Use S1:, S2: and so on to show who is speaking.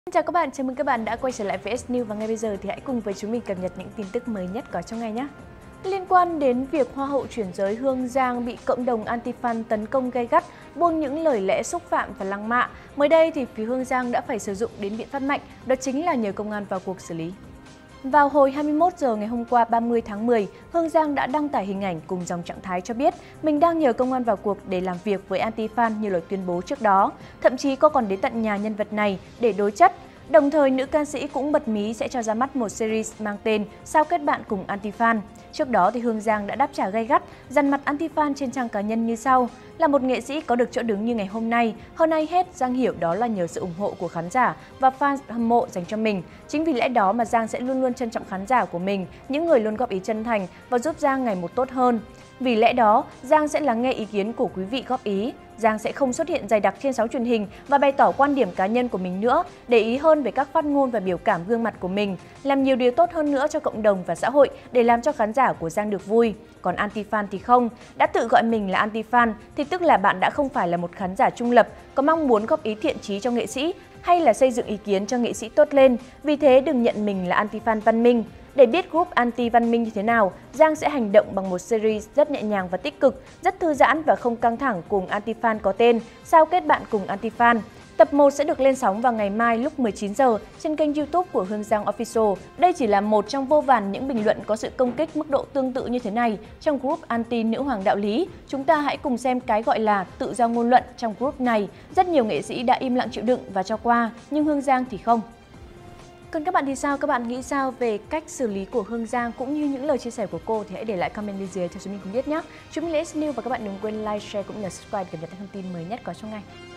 S1: Xin chào các bạn, chào mừng các bạn đã quay trở lại với S News và ngay bây giờ thì hãy cùng với chúng mình cập nhật những tin tức mới nhất có trong ngày nhé. Liên quan đến việc Hoa hậu chuyển giới Hương Giang bị cộng đồng anti-fan tấn công gay gắt, buông những lời lẽ xúc phạm và lăng mạ, mới đây thì phía Hương Giang đã phải sử dụng đến biện pháp mạnh, đó chính là nhờ công an vào cuộc xử lý. Vào hồi 21 giờ ngày hôm qua 30 tháng 10, Hương Giang đã đăng tải hình ảnh cùng dòng trạng thái cho biết mình đang nhờ công an vào cuộc để làm việc với anti-fan như lời tuyên bố trước đó. Thậm chí cô còn đến tận nhà nhân vật này để đối chất. Đồng thời, nữ ca sĩ cũng bật mí sẽ cho ra mắt một series mang tên Sao kết bạn cùng anti-fan. Trước đó, thì Hương Giang đã đáp trả gay gắt, dằn mặt anti-fan trên trang cá nhân như sau. Là một nghệ sĩ có được chỗ đứng như ngày hôm nay, hơn ai hết Giang hiểu đó là nhờ sự ủng hộ của khán giả và fans hâm mộ dành cho mình. Chính vì lẽ đó mà Giang sẽ luôn luôn trân trọng khán giả của mình, những người luôn góp ý chân thành và giúp Giang ngày một tốt hơn. Vì lẽ đó, Giang sẽ lắng nghe ý kiến của quý vị góp ý. Giang sẽ không xuất hiện dày đặc trên sóng truyền hình và bày tỏ quan điểm cá nhân của mình nữa, để ý hơn về các phát ngôn và biểu cảm gương mặt của mình, làm nhiều điều tốt hơn nữa cho cộng đồng và xã hội để làm cho khán giả của Giang được vui. Còn anti-fan thì không, đã tự gọi mình là anti-fan thì tức là bạn đã không phải là một khán giả trung lập, có mong muốn góp ý thiện chí cho nghệ sĩ hay là xây dựng ý kiến cho nghệ sĩ tốt lên, vì thế đừng nhận mình là anti-fan văn minh. Để biết group anti văn minh như thế nào, Giang sẽ hành động bằng một series rất nhẹ nhàng và tích cực, rất thư giãn và không căng thẳng cùng anti-fan có tên Sao kết bạn cùng anti-fan. Tập 1 sẽ được lên sóng vào ngày mai lúc 19 giờ trên kênh YouTube của Hương Giang Official. Đây chỉ là một trong vô vàn những bình luận có sự công kích mức độ tương tự như thế này trong group anti nữ hoàng đạo lý. Chúng ta hãy cùng xem cái gọi là tự do ngôn luận trong group này. Rất nhiều nghệ sĩ đã im lặng chịu đựng và cho qua, nhưng Hương Giang thì không. Còn các bạn thì sao? Các bạn nghĩ sao về cách xử lý của Hương Giang cũng như những lời chia sẻ của cô thì hãy để lại comment bên dưới cho chúng mình cùng biết nhé. Chúng mình là S News và các bạn đừng quên like, share cũng như subscribe để cập nhật thông tin mới nhất có trong ngày.